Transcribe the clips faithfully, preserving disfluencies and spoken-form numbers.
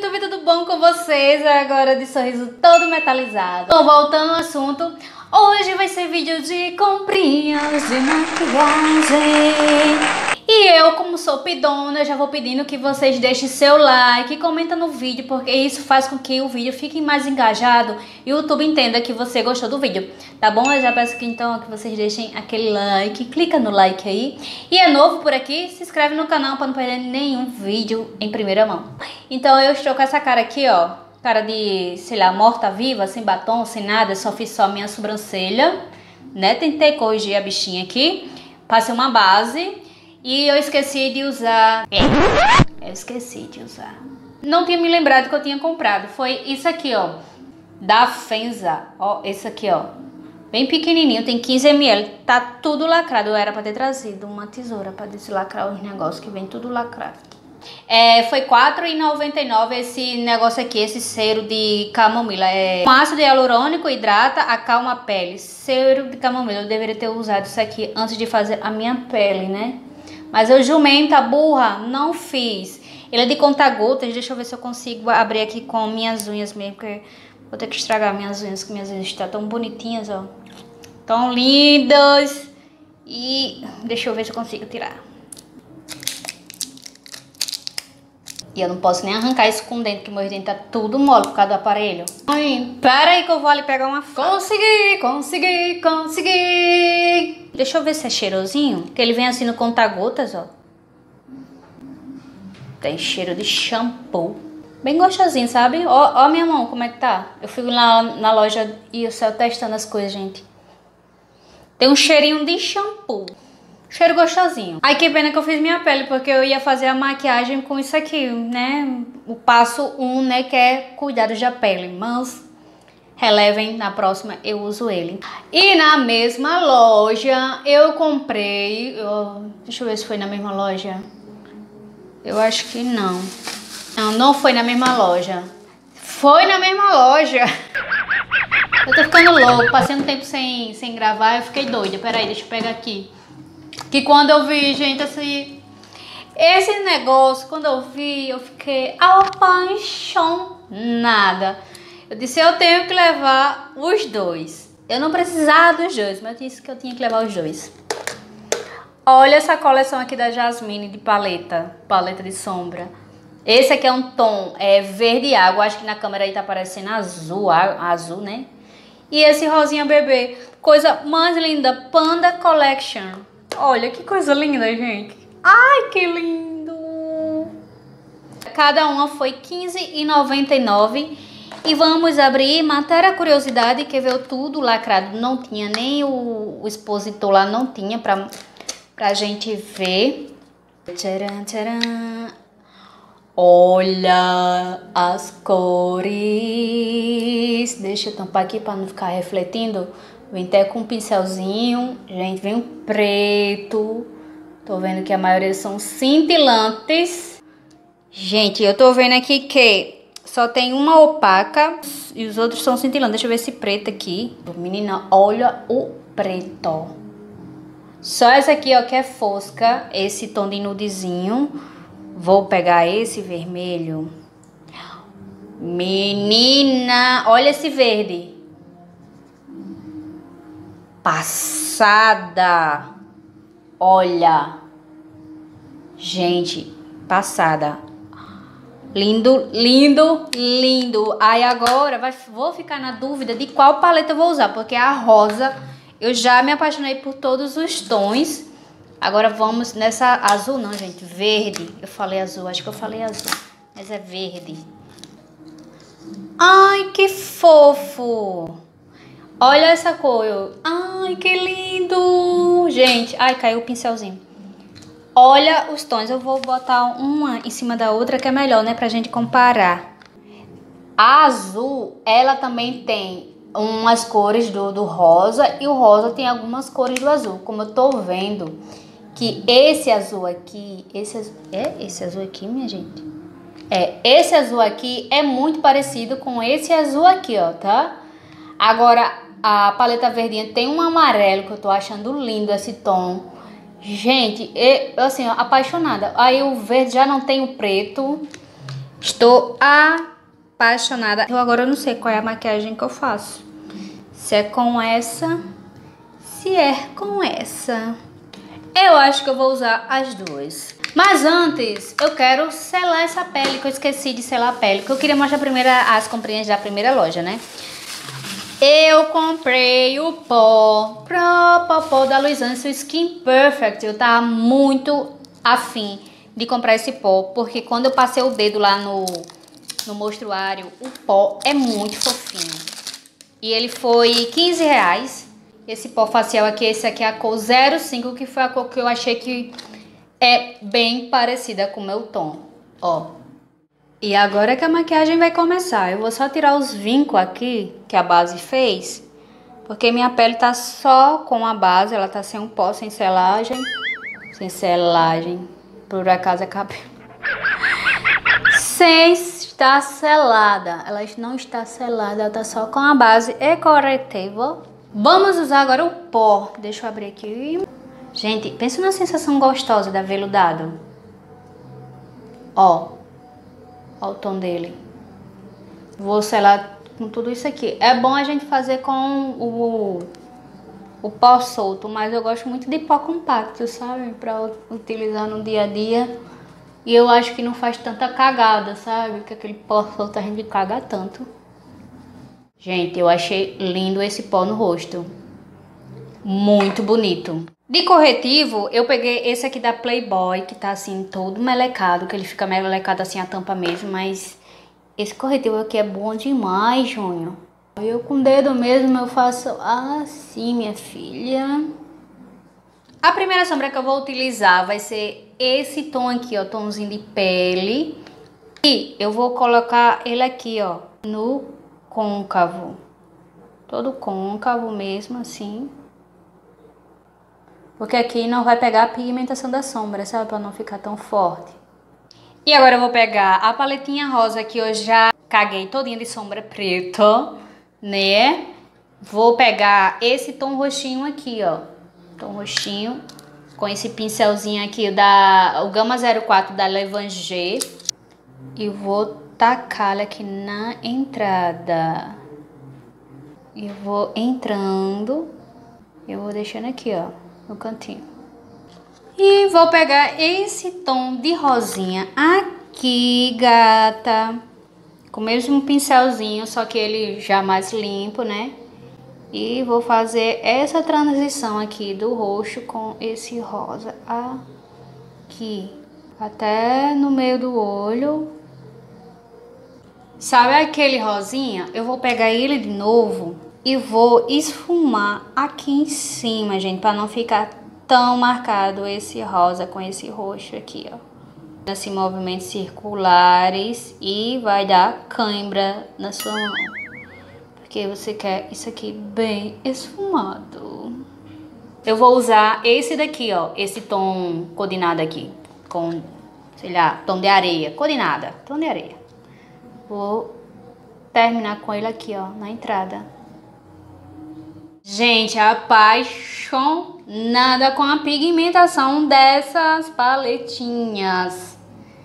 YouTube, tudo bom com vocês? Agora de sorriso todo metalizado. Bom, voltando ao assunto, hoje vai ser vídeo de comprinhas de maquiagem. E eu, como sou pidona, já vou pedindo que vocês deixem seu like e comenta no vídeo, porque isso faz com que o vídeo fique mais engajado e o YouTube entenda que você gostou do vídeo, tá bom? Eu já peço que então que vocês deixem aquele like, clica no like aí. E é novo por aqui, se inscreve no canal para não perder nenhum vídeo em primeira mão. Então eu estou com essa cara aqui, ó, cara de, sei lá, morta-viva, sem batom, sem nada, só fiz só minha sobrancelha, né? Tentei corrigir a bichinha aqui, passei uma base. E eu esqueci de usar... É, eu esqueci de usar. Não tinha me lembrado que eu tinha comprado. Foi isso aqui, ó. Da Fenza. Ó, esse aqui, ó. Bem pequenininho, tem quinze mililitros. Tá tudo lacrado. Eu era pra ter trazido uma tesoura pra deslacrar os negócios que vem tudo lacrado. É, foi quatro reais e noventa e nove centavos esse negócio aqui, esse cero de camomila. É um ácido hialurônico, hidrata, acalma a pele. Cero de camomila. Eu deveria ter usado isso aqui antes de fazer a minha pele, né? Mas eu, jumenta, burra, não fiz. Ele é de conta-gotas. Deixa eu ver se eu consigo abrir aqui com minhas unhas mesmo, porque vou ter que estragar minhas unhas, que minhas unhas estão tão bonitinhas, ó. Tão lindas. E deixa eu ver se eu consigo tirar. E eu não posso nem arrancar isso com o dente, que meu dente tá tudo mole por causa do aparelho. Ai, pera aí que eu vou ali pegar uma faca. Consegui, consegui, consegui. Deixa eu ver se é cheirosinho, que ele vem assim no conta-gotas, ó. Tem cheiro de shampoo. Bem gostosinho, sabe? Ó, ó minha mão, como é que tá. Eu fui lá na loja e eu saio testando as coisas, gente. Tem um cheirinho de shampoo. Cheiro gostosinho. Ai, que pena que eu fiz minha pele, porque eu ia fazer a maquiagem com isso aqui, né? O passo um, né, que é cuidados da pele. Mas relevem, na próxima eu uso ele. E na mesma loja eu comprei... Eu, deixa eu ver se foi na mesma loja. Eu acho que não. Não, não foi na mesma loja. Foi na mesma loja. Eu tô ficando louco. Passei um tempo sem, sem gravar, eu fiquei doida. Peraí, deixa eu pegar aqui. Que quando eu vi, gente, assim, esse negócio, quando eu vi, eu fiquei apaixonada. Eu disse, eu tenho que levar os dois. Eu não precisava dos dois, mas eu disse que eu tinha que levar os dois. Olha essa coleção aqui da Jasmine de paleta, paleta de sombra. Esse aqui é um tom é, verde água, acho que na câmera aí tá parecendo azul, azul, né? E esse rosinha bebê, coisa mais linda, Panda Collection. Olha que coisa linda, gente. Ai, que lindo. Cada uma foi quinze reais e noventa e nove centavos. E vamos abrir matéria curiosidade, que veio tudo lacrado. Não tinha nem o, o expositor lá, não tinha pra, pra gente ver. Tcharam, tcharam. Olha as cores. Deixa eu tampar aqui pra não ficar refletindo. Vem até com um pincelzinho, gente, vem um preto. Tô vendo que a maioria são cintilantes. Gente, eu tô vendo aqui que só tem uma opaca e os outros são cintilantes. Deixa eu ver esse preto aqui. Menina, olha o preto. Só essa aqui, ó, que é fosca, esse tom de nudezinho. Vou pegar esse vermelho. Menina, olha esse verde. Passada. Olha. Gente, passada. Lindo, lindo, lindo. Aí agora vai, vou ficar na dúvida de qual paleta eu vou usar, porque a rosa, eu já me apaixonei por todos os tons. Agora vamos nessa azul, não, gente, verde. Eu falei azul, acho que eu falei azul, mas é verde. Ai, que fofo. Olha essa cor. Ai, que lindo. Gente, ai, caiu o pincelzinho. Olha os tons. Eu vou botar uma em cima da outra, que é melhor, né? Pra gente comparar. A azul, ela também tem umas cores do, do rosa. E o rosa tem algumas cores do azul. Como eu tô vendo que esse azul aqui... Esse azul, é esse azul aqui, minha gente? É, esse azul aqui é muito parecido com esse azul aqui, ó, tá? Agora... A paleta verdinha tem um amarelo que eu tô achando lindo esse tom. Gente, eu, assim, ó, apaixonada. Aí o verde já não tem o preto. Estou apaixonada. Eu agora não sei qual é a maquiagem que eu faço. Se é com essa, se é com essa. Eu acho que eu vou usar as duas. Mas antes, eu quero selar essa pele, que eu esqueci de selar a pele. Que eu queria mostrar primeiro as comprinhas da primeira loja, né? Eu comprei o pó Pro Pó da Luisância Skin Perfect. Eu tava muito afim de comprar esse pó, porque quando eu passei o dedo lá no, no mostruário, o pó é muito fofinho. E ele foi quinze reais. Esse pó facial aqui, esse aqui é a cor zero cinco, que foi a cor que eu achei que é bem parecida com o meu tom. Ó. E agora que a maquiagem vai começar, eu vou só tirar os vincos aqui que a base fez, porque minha pele tá só com a base, ela tá sem um pó, sem selagem, sem selagem, por acaso é cabelo. Sem estar selada, ela não está selada, ela tá só com a base e corretivo. Vamos usar agora o pó, deixa eu abrir aqui. Gente, pensa na sensação gostosa da veludado. Ó. Olha o tom dele. Vou selar com tudo isso aqui. É bom a gente fazer com o, o pó solto, mas eu gosto muito de pó compacto, sabe? Pra utilizar no dia a dia. E eu acho que não faz tanta cagada, sabe? Porque aquele pó solto a gente caga tanto. Gente, eu achei lindo esse pó no rosto. Muito bonito. De corretivo, eu peguei esse aqui da Playboy, que tá assim, todo melecado, que ele fica melecado assim a tampa mesmo, mas esse corretivo aqui é bom demais, Júnior. Eu com o dedo mesmo, eu faço assim, minha filha. A primeira sombra que eu vou utilizar vai ser esse tom aqui, ó, tomzinho de pele. E eu vou colocar ele aqui, ó, no côncavo. Todo côncavo mesmo, assim. Porque aqui não vai pegar a pigmentação da sombra, sabe? Pra não ficar tão forte. E agora eu vou pegar a paletinha rosa que eu já caguei todinha de sombra preta, né? Vou pegar esse tom roxinho aqui, ó. Tom roxinho. Com esse pincelzinho aqui, da, o Gama zero quatro da Levanger. E vou tacar aqui na entrada. E vou entrando. Eu vou deixando aqui, ó. No cantinho. E vou pegar esse tom de rosinha aqui, gata. Com o mesmo pincelzinho, só que ele já mais limpo, né? E vou fazer essa transição aqui do roxo com esse rosa aqui. Até no meio do olho. Sabe aquele rosinha? Eu vou pegar ele de novo e vou esfumar aqui em cima, gente, para não ficar tão marcado esse rosa com esse roxo aqui, ó. Assim, movimentos circulares e vai dar cãibra na sua mão. Porque você quer isso aqui bem esfumado. Eu vou usar esse daqui, ó, esse tom coordenado aqui, com, sei lá, tom de areia, coordenada, tom de areia. Vou terminar com ele aqui, ó, na entrada. Gente, apaixonada com a pigmentação dessas paletinhas.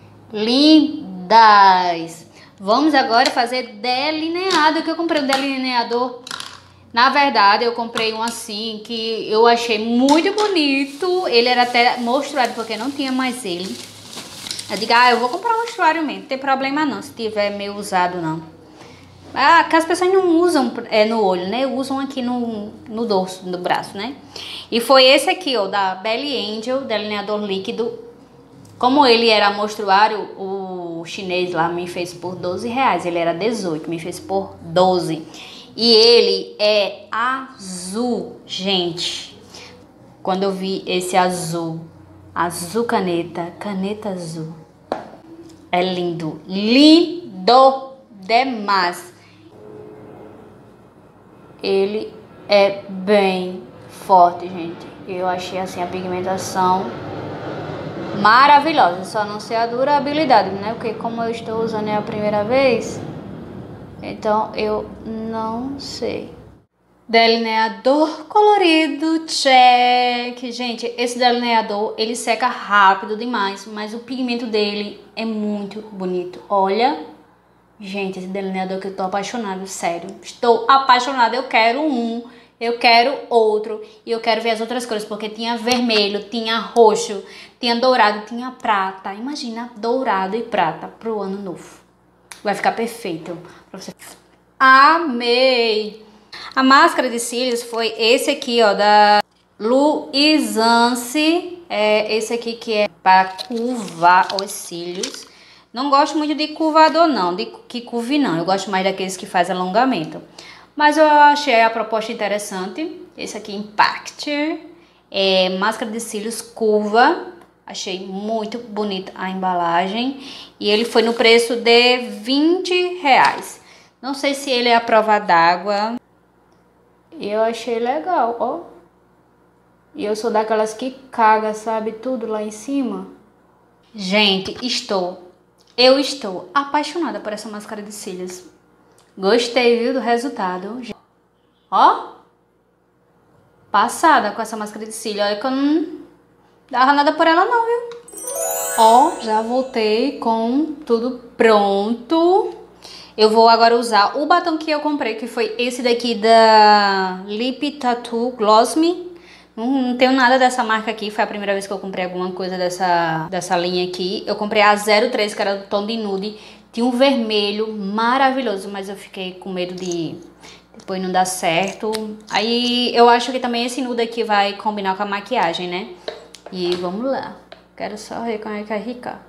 Lindas! Vamos agora fazer delineado, que eu comprei um delineador. Na verdade, eu comprei um assim, que eu achei muito bonito. Ele era até mostruário, porque não tinha mais ele. Eu digo, ah, eu vou comprar um mostruário mesmo, não tem problema não, se tiver meio usado não. Ah, que as pessoas não usam é, no olho, né? Usam aqui no, no dorso do braço, né? E foi esse aqui, ó, da Belly Angel, delineador líquido. Como ele era mostruário, o chinês lá me fez por doze reais. Ele era dezoito, me fez por doze. E ele é azul, gente. Quando eu vi esse azul, azul caneta, caneta azul. É lindo, lindo demais. Ele é bem forte, gente. Eu achei assim a pigmentação maravilhosa. Só não sei a durabilidade, né? Porque como eu estou usando é a primeira vez, então eu não sei. Delineador colorido, check. Gente, esse delineador, ele seca rápido demais, mas o pigmento dele é muito bonito. Olha, gente, esse delineador que eu tô apaixonada, sério. Estou apaixonada, eu quero um, eu quero outro. E eu quero ver as outras cores, porque tinha vermelho, tinha roxo, tinha dourado, tinha prata. Imagina dourado e prata pro ano novo. Vai ficar perfeito pra você. Amei! A máscara de cílios foi esse aqui, ó, da Luisance. É esse aqui que é para curvar os cílios. Não gosto muito de curvador não, de que curve não. Eu gosto mais daqueles que faz alongamento. Mas eu achei a proposta interessante. Esse aqui, Impact. É máscara de cílios curva. Achei muito bonita a embalagem. E ele foi no preço de vinte reais. Não sei se ele é a prova d'água. Eu achei legal, ó. E eu sou daquelas que caga, sabe, tudo lá em cima. Gente, estou, eu estou apaixonada por essa máscara de cílios. Gostei, viu, do resultado. Ó. Passada com essa máscara de cílios. Olha que eu não dava nada por ela não, viu. Ó, já voltei com tudo pronto. Eu vou agora usar o batom que eu comprei, que foi esse daqui da Lip Tattoo Gloss Me. Não, não tenho nada dessa marca aqui, foi a primeira vez que eu comprei alguma coisa dessa, dessa linha aqui. Eu comprei a zero três, que era do tom de nude. Tinha um vermelho maravilhoso, mas eu fiquei com medo de depois não dar certo. Aí eu acho que também esse nude aqui vai combinar com a maquiagem, né? E vamos lá. Quero só ver como é que vai ficar.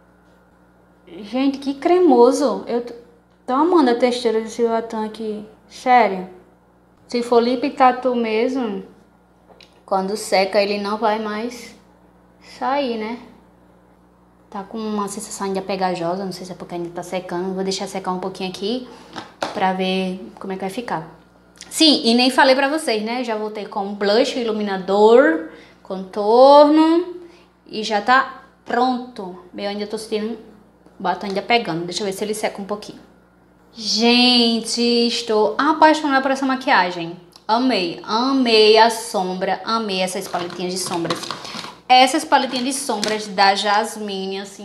Gente, que cremoso. Eu tô amando a textura desse batom aqui. Sério. Se for lip tattoo mesmo, quando seca ele não vai mais sair, né? Tá com uma sensação ainda pegajosa. Não sei se é porque ainda tá secando. Vou deixar secar um pouquinho aqui pra ver como é que vai ficar. Sim, e nem falei pra vocês, né? Já voltei com blush, iluminador, contorno. E já tá pronto. Eu ainda tô sentindo o batom ainda pegando. Deixa eu ver se ele seca um pouquinho. Gente, estou apaixonada por essa maquiagem. Amei, amei a sombra, amei essas paletinhas de sombras. Essas paletinhas de sombras da Jasmine, assim,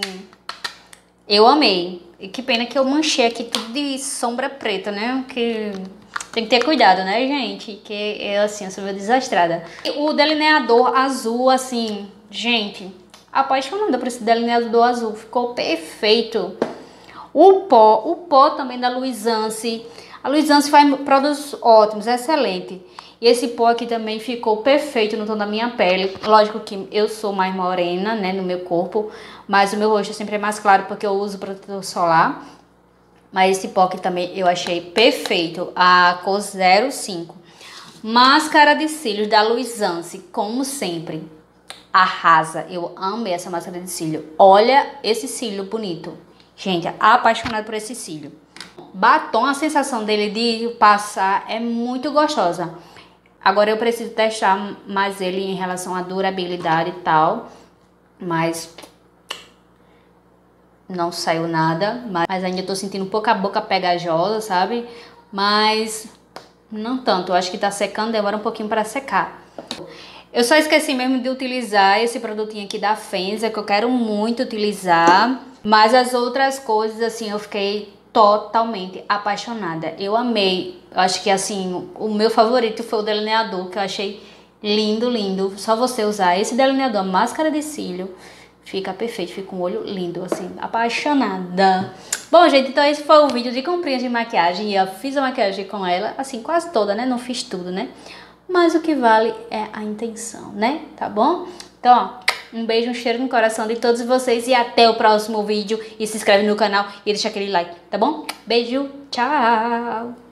eu amei. E que pena que eu manchei aqui tudo de sombra preta, né? Que tem que ter cuidado, né, gente? Que eu, assim, eu sou meio desastrada. O delineador azul, assim, gente, apaixonada por esse delineador azul. Ficou perfeito. O pó, o pó também da Luisance. A Luisance faz produtos ótimos, excelente. E esse pó aqui também ficou perfeito no tom da minha pele. Lógico que eu sou mais morena, né, no meu corpo. Mas o meu rosto sempre é mais claro porque eu uso protetor solar. Mas esse pó aqui também eu achei perfeito. A cor zero cinco. Máscara de cílios da Luisance, como sempre. Arrasa. Eu amei essa máscara de cílio. Olha esse cílio bonito. Gente, apaixonada por esse cílio. Batom, a sensação dele de passar é muito gostosa. Agora eu preciso testar mais ele em relação à durabilidade e tal. Mas não saiu nada. Mas ainda tô sentindo um pouco a boca pegajosa, sabe? Mas não tanto. Eu acho que tá secando, demora um pouquinho para secar. Eu só esqueci mesmo de utilizar esse produtinho aqui da Fenza, que eu quero muito utilizar. Mas as outras coisas, assim, eu fiquei totalmente apaixonada. Eu amei. Eu acho que, assim, o meu favorito foi o delineador, que eu achei lindo, lindo. Só você usar esse delineador, máscara de cílio, fica perfeito. Fica um olho lindo, assim, apaixonada. Bom, gente, então esse foi o vídeo de comprinhas de maquiagem. E eu fiz a maquiagem com ela, assim, quase toda, né? Não fiz tudo, né? Mas o que vale é a intenção, né? Tá bom? Então, ó, um beijo, um cheiro no coração de todos vocês e até o próximo vídeo. E se inscreve no canal e deixa aquele like, tá bom? Beijo, tchau!